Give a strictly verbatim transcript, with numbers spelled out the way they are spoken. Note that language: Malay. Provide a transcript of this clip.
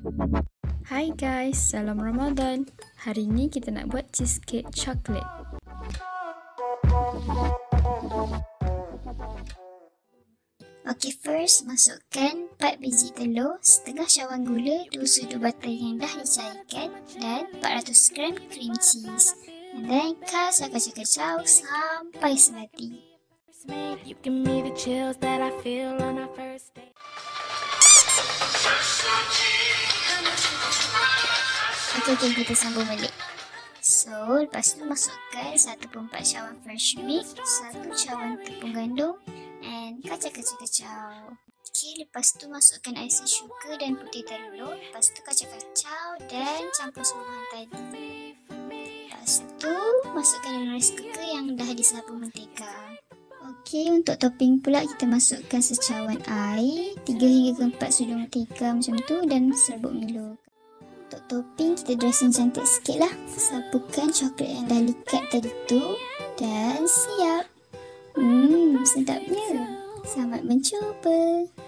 Hai guys, salam Ramadan. Hari ni kita nak buat cheesecake coklat. Okey, first masukkan empat biji telur, setengah cawan gula, dua sudu butter yang dah dicairkan dan empat ratus gram cream cheese. And then kacau-kacau sampai semati. You give me the chills that I feel on our first date. Okey, okay, kita sambung balik. So, lepas tu masukkan satu perempat empat cawan fresh milk, satu cawan tepung gandum and kacau-kacau-kacau. Okey, lepas tu masukkan icing sugar dan putih telur. Lepas tu kacau-kacau dan campur semua tadi. Lepas tu masukkan dalam rice cooker yang dah disapu mentega. Okey, untuk topping pula kita masukkan secawan air, tiga hingga empat sudu mentega macam tu dan serbuk Milo. Untuk topping kita dressing cantik sikit lah. Sapukan coklat yang dah likat tadi tu dan siap. Hmm, sedapnya. Selamat mencuba.